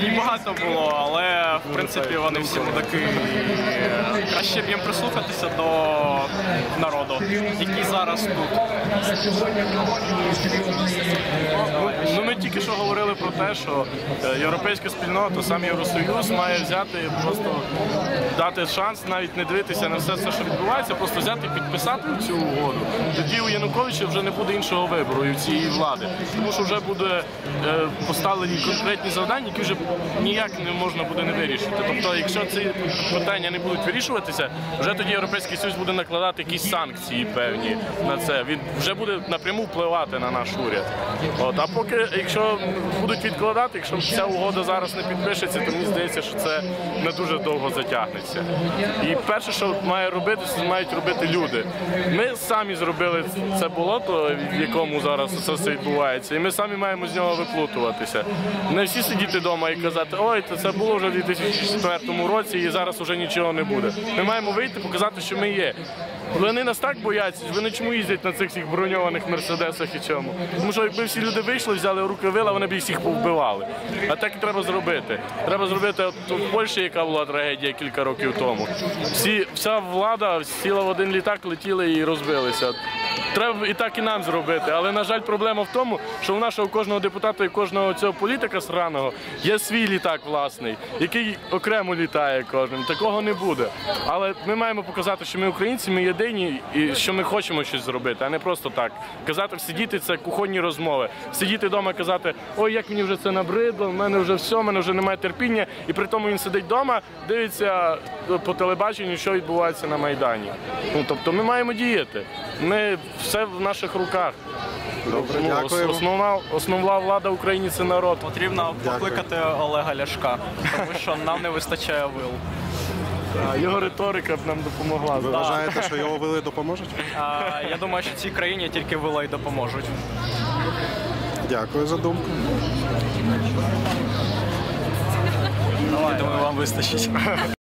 їх багато було, але в принципі вони всі мудаки. Краще б їм прислухатися до народу, який зараз тут. Ну, ми тільки що говорили про те, що європейська спільнота, сам Євросоюз має взяти, просто дати шанс, навіть не дивитися на все, що відбувається, просто взяти і підписати цю угоду. Тоді у Януковича вже не буде іншого вибору і у цієї влади. Тому що вже буде поставлені конкретні завдання, які вже ніяк не можна буде не вирішити. Тобто, якщо ці питання не будуть вирішуватися, вже тоді Європейський Союз буде накладати якісь санкції певні на це. Він вже буде напряму впливати на наш уряд. А поки, якщо будуть відкладати, якщо ця угода зараз не підпишеться, то мені здається, що це не дуже довго затягнеться. І перше, що мають робити люди. Ми самі зробили це болото, в якому зараз це все відбувається, і ми самі маємо з нього виплутуватися. Не всі сидіти вдома і казати, ой, це було вже в 2004 році і зараз вже нічого не буде. Ми маємо вийти, показати, що ми є. Вони нас так бояться, вони чому їздять на цих всіх броньованих мерседесах і чому? Тому що якби всі люди вийшли, взяли в руки вила, вони б їх всіх повбивали. А так і треба зробити. Треба зробити от в Польщі, яка була трагедія кілька років тому. Вся влада сіла в один літак, летіли і розбилися. Треба і так і нам зробити, але, на жаль, проблема в тому, що у нашого кожного депутата і кожного цього політика сраного є свій літак власний, який окремо літає кожним. Такого не буде. Але ми маємо показати, що ми українці, ми єдині і що ми хочемо щось зробити, а не просто так. Казати, сидіти – це кухонні розмови. Сидіти вдома і казати, ой, як мені вже це набридло, в мене вже все, в мене вже немає терпіння. І при тому він сидить вдома, дивиться по телебаченню, що відбувається на Майдані. Тобто ми маємо діяти. Все в наших руках. Добре, дякую. Основна влада в Україні – це народ. Потрібно покликати Олега Ляшка, тому що нам не вистачає вил. Його риторика б нам допомогла. Ви вважаєте, що його вили допоможуть? Я думаю, що цій країні тільки вила й допоможуть. Дякую за думку. Думаю, вам вистачить.